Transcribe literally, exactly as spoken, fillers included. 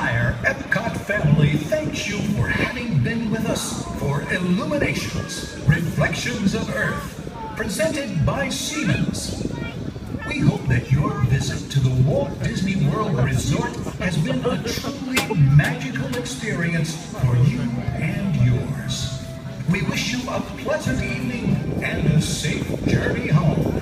entire Epcot family thanks you for having been with us for Illuminations, Reflections of Earth, presented by Siemens. We hope that your visit to the Walt Disney World Resort has been a truly magical experience for you and yours. We wish you a pleasant evening and a safe journey home.